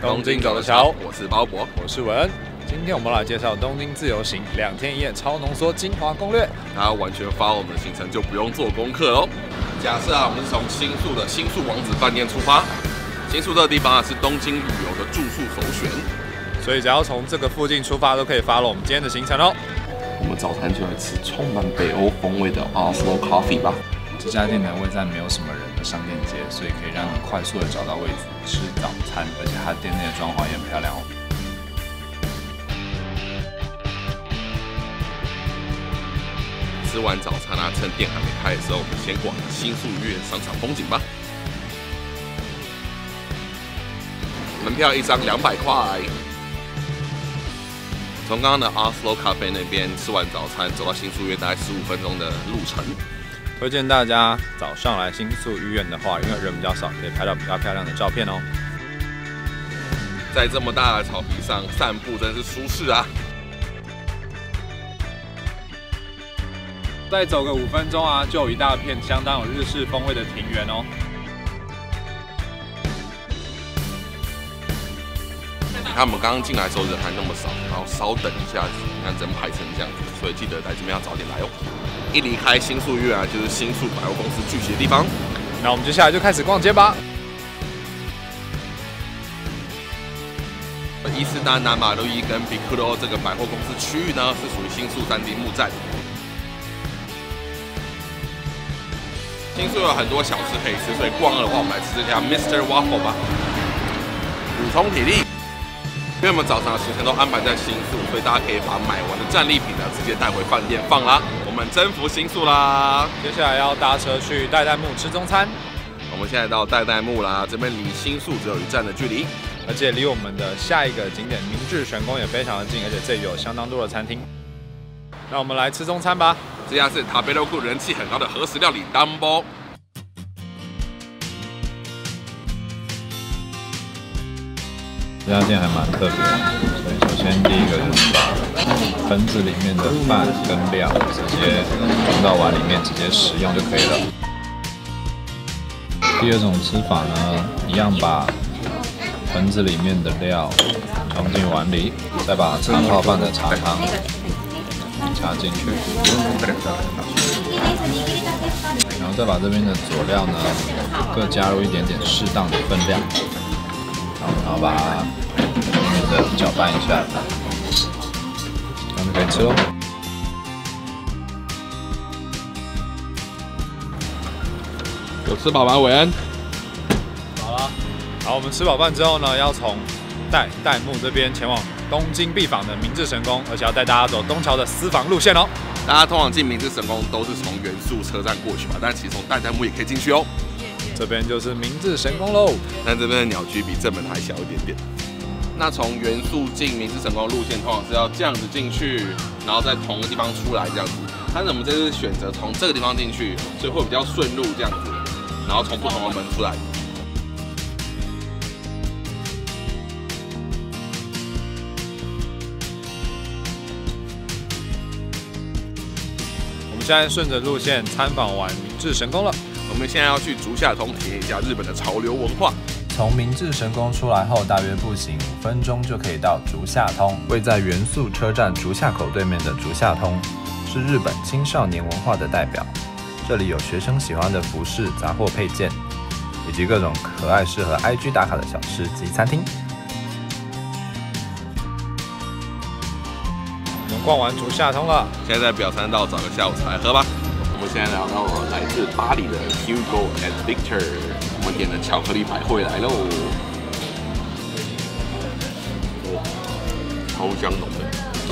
东京走的桥， 我是包博， 我是文恩。今天我们来介绍东京自由行2天1夜超浓缩精华攻略。 大家完全follow我们的行程就不用做功课喽。假设我们是从新宿的新宿王子饭店出发，新宿这个地方是东京旅游的住宿首选， 所以只要从这个附近出发，都可以follow我们今天的行程哦。 我们早餐就来吃充满北欧风味的 Oslo Coffee 吧。 这家店呢位在没有什么人的商店街，所以可以让你快速的找到位置吃早餐，而且它店内的装潢也很漂亮哦。 吃完早餐趁店还没开的时候，我们先逛新宿御苑商场风景吧。门票1张200块。从刚刚的 Oslo Cafe 那边吃完早餐，走到新宿御苑大概15分钟的路程。 推荐大家早上来新宿御苑的话，因为人比较少，可以拍到比较漂亮的照片哦。 在这么大的草皮上散步真是舒适啊！ 再走个5分钟就有一大片相当有日式风味的庭园哦。 你看我们刚刚进来的时候人还那么少，然后稍等一下子，你看人排成这样子，所以记得来这边要早点来哦。一离开新宿御苑就是新宿百货公司聚集的地方。 那我们接下来就开始逛街吧。 伊势丹、南马路一跟比库罗这个百货公司区域呢，是属于新宿3D木站。新宿有很多小吃可以吃，所以逛饿的话，我们来吃这家 Mr. Waffle 吧，补充体力。因为我们早上的行程都安排在新宿，所以大家可以把买完的战利品呢直接带回饭店放啦。我们征服新宿啦！ 接下来要搭车去代代木吃中餐。 我们现在到代代木啦，这边离新宿只有1站的距离， 而且离我们的下一个景点明治神宫也非常的近，而且这里有相当多的餐厅。那我们来吃中餐吧。 这家是塔贝洛库人气很高的和食料理 Dumbo。 这家店还蛮特别的，所以首先第一个就是把盆子里面的饭跟料直接装到碗里面，直接食用就可以了。第二种吃法呢，一样把盆子里面的料装进碗里，再把茶泡饭的茶汤加进去，然后再把这边的佐料呢各加入一点点适当的分量。然后把它搅拌一下，这样就可以吃喽。 有吃饱吗，伟恩？ 好了，好，我们吃饱饭之后呢，要从代木这边前往东京必访的明治神宫，而且要带大家走东桥的私房路线哦。 大家通往进明治神宫都是从原宿车站过去嘛，但其实从代代木也可以进去哦。 这边就是明治神宫喽， 但这边的鸟居比正门还小一点点。那从原宿进明治神宫路线通常是要这样子进去，然后在同个地方出来这样子。但是我们这次选择从这个地方进去，所以会比较顺路这样子，然后从不同的门出来。 我们现在顺着路线参访完明治神宫了。 我们现在要去竹下通体验一下日本的潮流文化。 从明治神宫出来后，大约步行5分钟就可以到竹下通。位在原宿车站竹下口对面的竹下通，是日本青少年文化的代表。这里有学生喜欢的服饰、杂货配件，以及各种可爱适合 IG 打卡的小吃及餐厅。 我们逛完竹下通了， 现在在表参道找个下午茶来喝吧。我们现在聊到来自巴黎的 Hugo and Victor， 我们点的巧克力百惠来喽，超香浓的。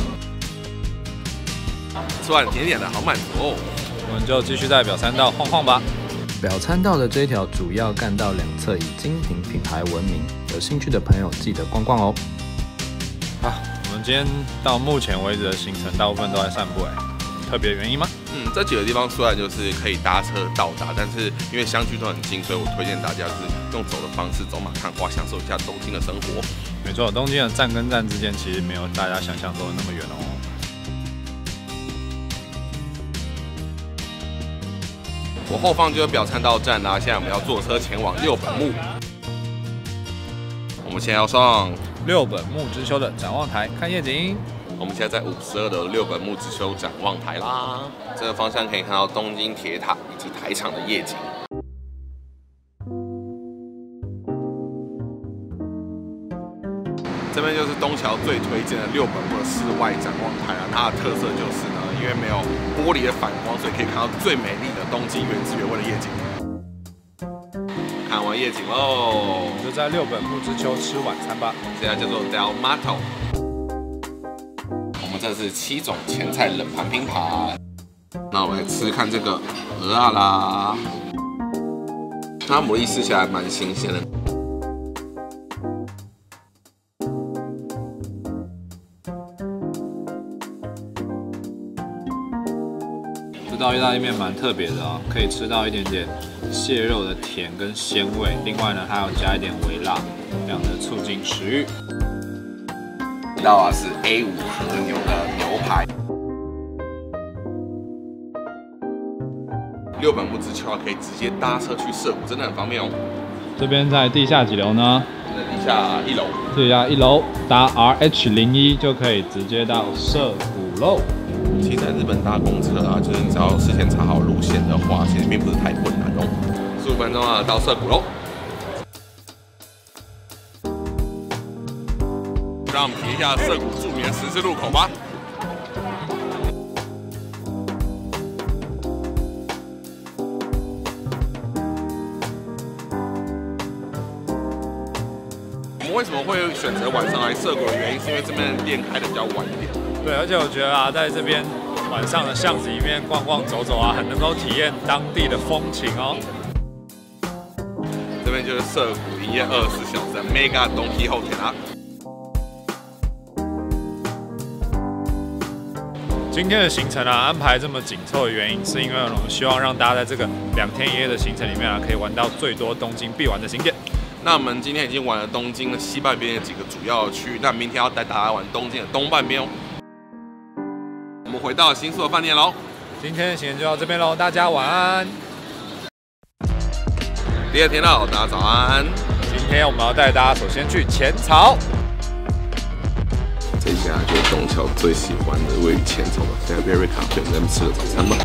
吃完甜点的好满足哦。 我们就继续在表参道晃晃吧。 表参道的这条主要干道两侧以精品品牌闻名，有兴趣的朋友记得逛逛哦。 我们今天到目前为止的行程大部分都在散步，特别原因吗？ 这几个地方虽然就是可以搭车到达，但是因为相距都很近，所以我推荐大家是用走的方式走马看花，享受一下东京的生活。 没错，东京的站跟站之间其实没有大家想象中的那么远哦。 我后方就是表参道站啦，现在我们要坐车前往六本木。我我们现在要上六本木之丘的展望台看夜景。 我们现在在52楼六本木之丘展望台啦。这个方向可以看到东京铁塔以及台场的夜景。这边就是东桥最推荐的六本木的室外展望台啊，它的特色就是呢，因为没有玻璃的反光，所以可以看到最美丽的东京原汁原味的夜景。看完夜景喽， 我们就在六本木之丘吃晚餐吧。 这家叫做 Del Mato。我们这是7种前菜冷盘拼盘。那我们来吃看这个鹅啊啦，它牡蛎吃起来蛮新鲜的。 这道意大利面蛮特别的可以吃到一点点蟹肉的甜跟鲜味，另外呢还要加一点微辣，非常的促进食欲。 这道是 A5 和牛的牛排。六本木之丘可以直接搭车去涩谷，真的很方便哦。 这边在地下几楼呢？ 在地下1楼。 地下1楼搭 RH01就可以直接到涩谷喽。 其实在日本搭公车啊，就是你只要事先查好路线的话，其实并不是太困难哦。15分钟啊，到涩谷喽。让我们提一下涩谷著名的十字路口吧。我们为什么会选择晚上来涩谷的原因，是因为这边的店开的比较晚一点。 对，而且我觉得啊，在这边晚上的巷子里面逛逛走走啊，很能够体验当地的风情哦。 这边就是涩谷营业24小时的 Mega 东西后田啊。 今天的行程啊，安排这么紧凑的原因，是因为我们希望让大家在这个2天1夜的行程里面啊，可以玩到最多东京必玩的景点。 那我们今天已经玩了东京的西半边的几个主要的区域，那明天要带大家玩东京的东半边哦。我们回到新宿的饭店喽。 今天的行程就到这边喽，大家晚安。 第2天了，大家早安。 今天我们要带大家首先去浅草。 这家就是东桥最喜欢的位于浅草的 Fairberry 咖啡，我们在那边吃了早餐吧。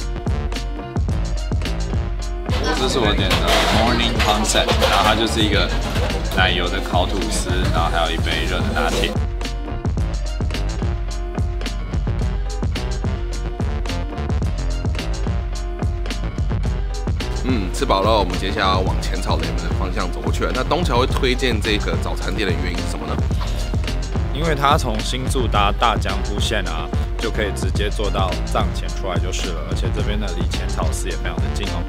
这是我点的 Morning Concept， 然后它就是一个奶油的烤吐司，然后还有一杯热的拿铁。 吃饱了，我们接下来要往浅草雷门的方向走过去了。那东桥会推荐这个早餐店的原因是什么呢？ 因为它从新宿搭大江户线啊，就可以直接坐到藏前出来就是了，而且这边呢离浅草寺也非常的近哦。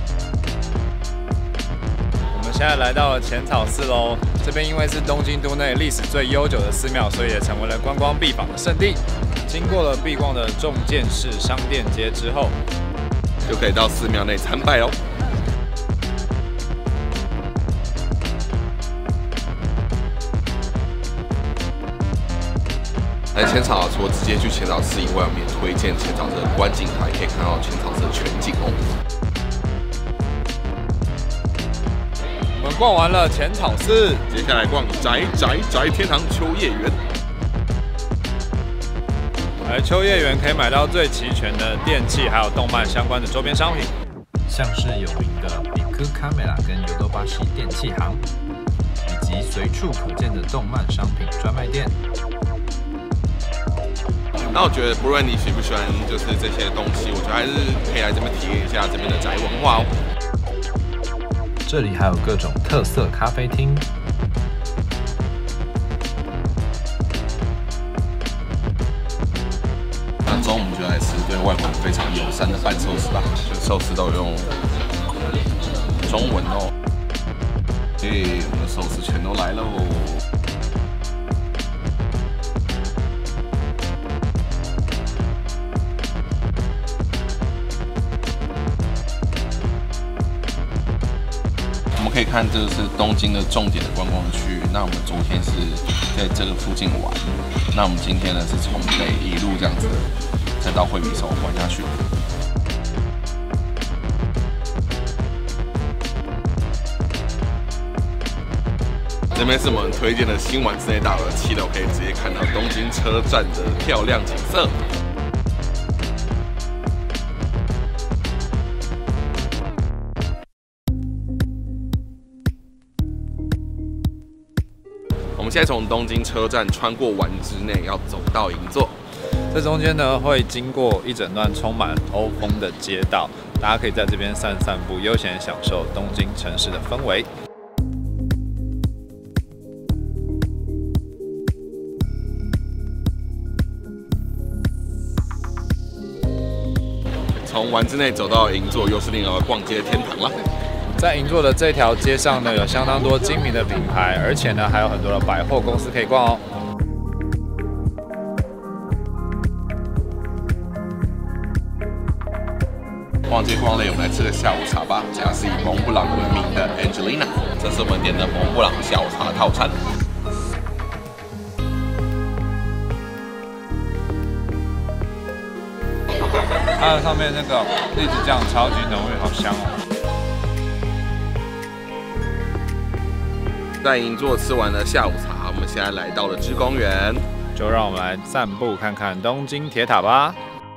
我们现在来到了浅草寺喽，这边因为是东京都内历史最悠久的寺庙，所以也成为了观光必访的圣地。经过了必逛的重建式商店街之后， 就可以到寺庙内参拜喽。来浅草，除了直接去浅草寺以外，我们也推荐浅草寺的观景台，可以看到浅草寺的全景哦。 我们逛完了浅草寺， 接下来逛宅天堂秋叶原。 来秋叶原可以买到最齐全的电器，还有动漫相关的周边商品， 像是有名的 Biku Camera 跟Yodobashi 电器行，以及随处可见的动漫商品专卖店。 那我觉得，不论你喜不喜欢，就是这些东西，我觉得还是可以来这边体验一下这边的宅文化哦。 这里还有各种特色咖啡厅。 那中午我们就来吃对外国人非常友善的拌寿司吧，就寿司都有用中文哦。我们的寿司全都来喽。可以看，这个是东京的重点的观光区。那我们昨天是在这个附近玩，那我们今天呢是从北一路这样子，再到惠比寿玩下去。 这边是我们推荐的新丸之内大楼的7楼，可以直接看到东京车站的漂亮景色。我们现在从东京车站穿过丸之内，要走到银座。 这中间呢，会经过一整段充满欧风的街道，大家可以在这边散散步，悠闲享受东京城市的氛围。 从丸之内走到银座，又是另外逛街天堂了。 在银座的这条街上呢，有相当多精明的品牌，而且呢，还有很多的百货公司可以逛哦。 逛街逛累，我们来吃个下午茶吧。这家是以蒙布朗闻名的 Angelina， 这是我们点的蒙布朗下午茶套餐。 它的上面那个栗子酱超级浓郁，好香哦！ 在银座吃完了下午茶，我们现在来到了芝公园， 就让我们来散步看看东京铁塔吧。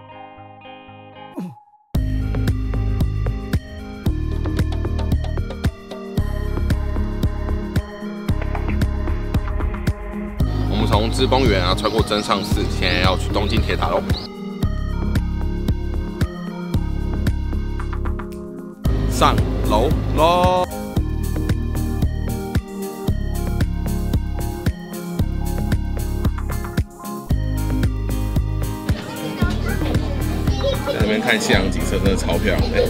我们从芝公园穿过真上寺，现在要去东京铁塔喽。上楼喽！在那边看夕阳景色，真的超漂亮的。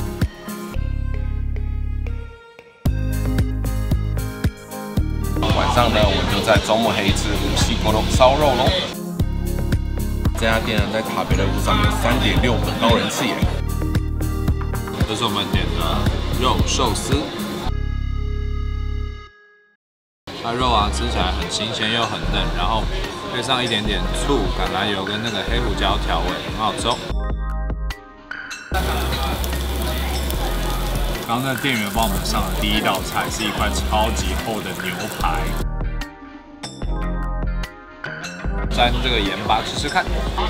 晚上呢，我们就在周末黑吃无锡锅肉烧肉喽。这家店呢，在塔北的路上有3.6粉高人气耶。 这是我们点的肉寿司，它肉啊吃起来很新鲜又很嫩，然后配上一点点醋、橄榄油跟那个黑胡椒调味，很好吃哦。刚刚那店员帮我们上的第一道菜是一块超级厚的牛排，沾这个盐巴吃吃看。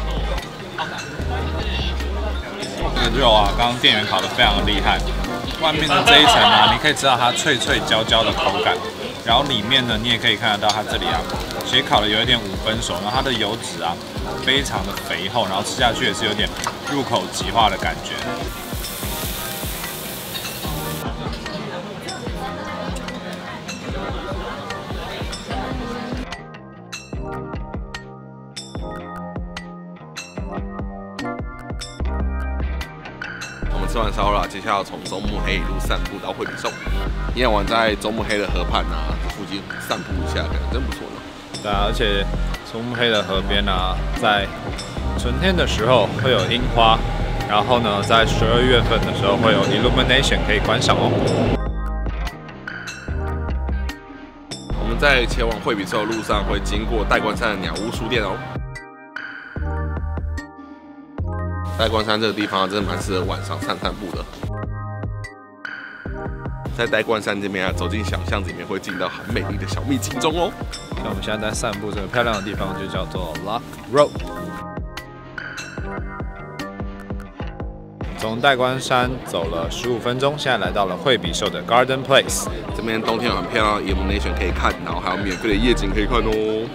这个肉啊，刚刚店员烤得非常的厉害，外面的这一层啊，你可以吃到它脆脆焦焦的口感，然后里面呢，你也可以看得到它这里啊，其实烤的有一点5分熟，然后它的油脂啊，非常的肥厚，然后吃下去也是有点入口即化的感觉。 吃完烧肉，接下来要从中目黑一路散步到惠比寿。夜晚在中目黑的河畔啊，这附近散步一下，感觉真不错呢。 对啊，而且中目黑的河边啊，在春天的时候会有樱花，然后呢，在12月份的时候会有 illumination 可以观赏哦。 我们在前往惠比寿的路上会经过代官山的鸟屋书店哦。代官山这个地方真的蛮适合晚上散散步的。在代官山这边啊，走进小巷子里面会进到很美丽的小秘境中哦。 那我们现在在散步这个漂亮的地方就叫做 Lock Road。从代官山走了15分钟，现在来到了惠比寿的 Garden Place。 这边冬天有很漂亮的 illumination 可以看，然后还有免费的夜景可以看哦。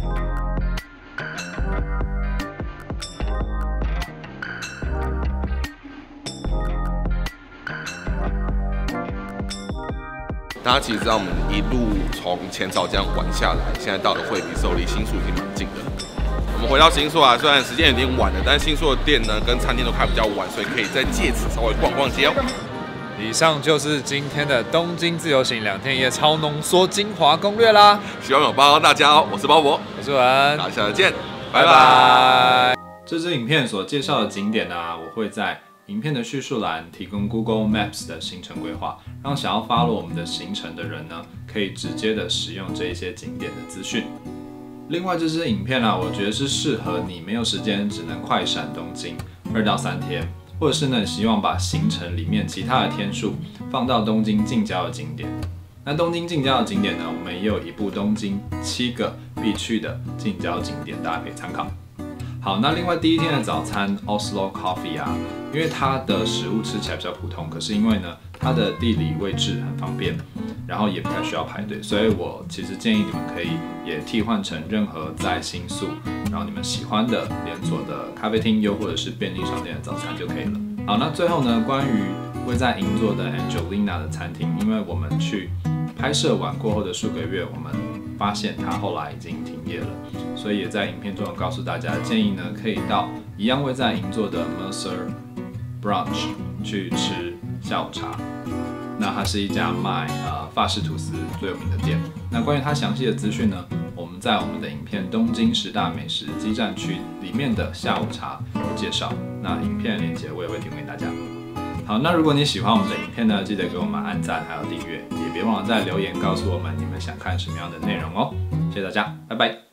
大家其实知道，我们一路从浅草这样玩下来，现在到了惠比寿，离新宿已经蛮近的。我们回到新宿啊，虽然时间有点晚了，但是新宿的店呢跟餐厅都开比较晚，所以可以再借此稍微逛逛街哦。 以上就是今天的东京自由行2天1夜超浓缩精华攻略啦， 希望有帮到大家哦。我是包伯， 我是文， 大家下次见，拜拜。 这支影片所介绍的景点啊，我会在影片的叙述栏提供 Google Maps 的行程规划，让想要 follow 我们的行程的人呢，可以直接的使用这一些景点的资讯。另外，这支影片啊，我觉得是适合你没有时间，只能快闪东京2到3天，或者是呢希望把行程里面其他的天数放到东京近郊的景点。 那东京近郊的景点呢，我们也有一部东京7个必去的近郊景点，大家可以参考。好，那另外第一天的早餐 Oslo Coffee 啊，因为它的食物吃起来比较普通，可是因为呢它的地理位置很方便，然后也不太需要排队，所以我其实建议你们可以也替换成任何在新宿，然后你们喜欢的连锁的咖啡厅，又或者是便利商店的早餐就可以了。好，那最后呢，关于位在银座的 Angelina 的餐厅，因为我们去拍摄完过后的数个月，我们发现它后来已经停业了，所以也在影片中有告诉大家，建议呢可以到一样位在银座的 Mercer Brunch 去吃下午茶。那它是一家卖法式吐司最有名的店。那关于它详细的资讯呢，我们在我们的影片《东京10大美食基站区》里面的下午茶有介绍。那影片的链接我也会提供给大家。好，那如果你喜欢我们的影片呢，记得给我们按赞还有订阅，也别忘了在留言告诉我们你们想看什么样的内容哦。谢谢大家，拜拜。